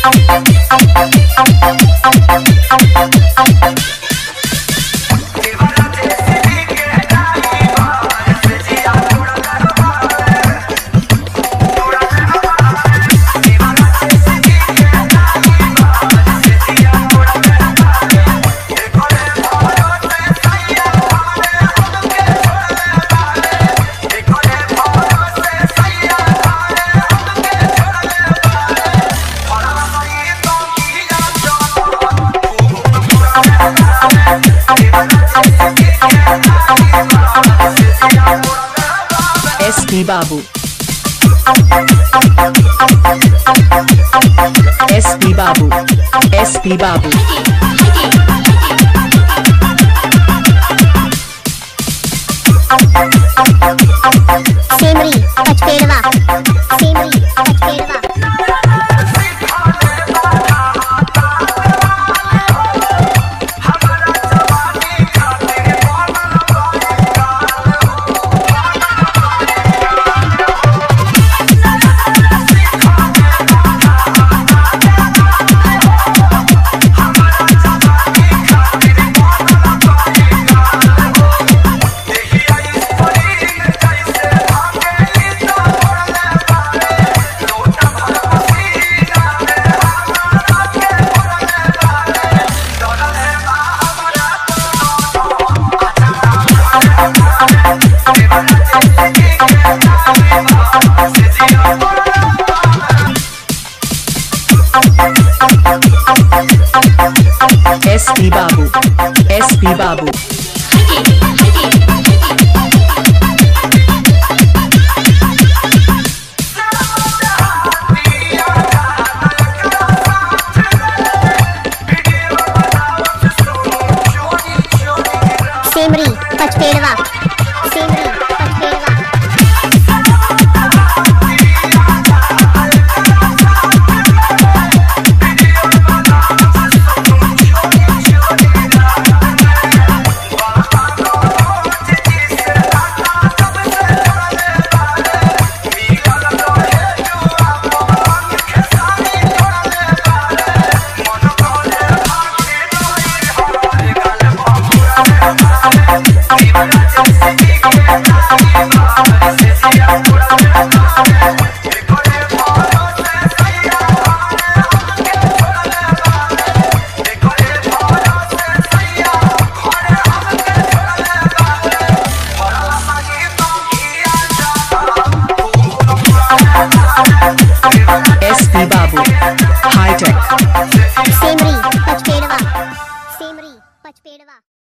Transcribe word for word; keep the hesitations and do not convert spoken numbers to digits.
S P Babu, S P Babu, S P Babu, Semri Pachpedwa, Semri Pachpedwa. S P Babu, S P Babu, Semri Pachpedwa, Semri Pachpedwa. S P Babu, High Tech, Semri Pachpedwa, Semri Pachpedwa.